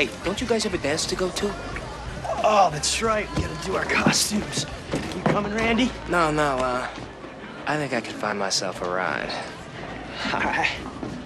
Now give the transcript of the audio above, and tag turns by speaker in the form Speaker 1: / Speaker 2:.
Speaker 1: Hey, don't you guys have a dance to go to?
Speaker 2: Oh, that's right. We gotta do our costumes. You coming, Randy?
Speaker 1: No, I think I could find myself a ride.
Speaker 2: All right.